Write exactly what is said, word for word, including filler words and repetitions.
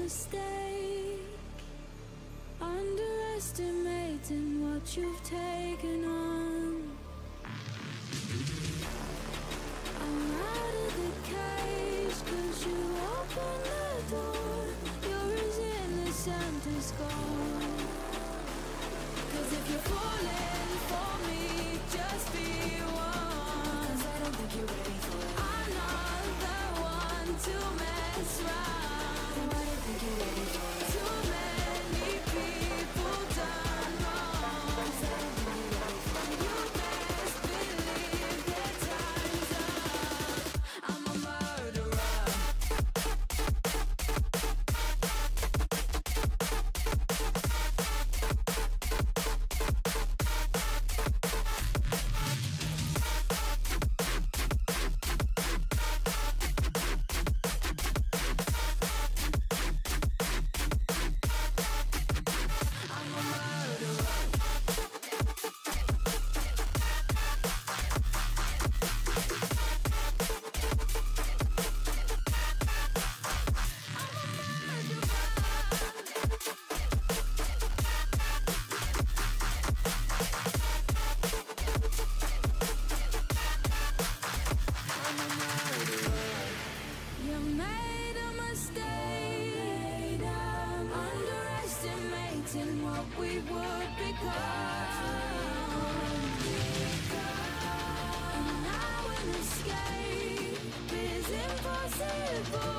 mistake, underestimating what you've taken on. I'm out of the cage, cause you opened the door. You're as innocent as gold. Cause if you're falling for me, just be one. Cause I don't think you're ready for it. I'm not the one to mess around. Then I don't think you're ready for it. Too many people done wrong. Cause I don't think you're ready for it. You best believe that time's up. I'm a murderer. You made a mistake, underestimating what we would become. And now an escape is impossible.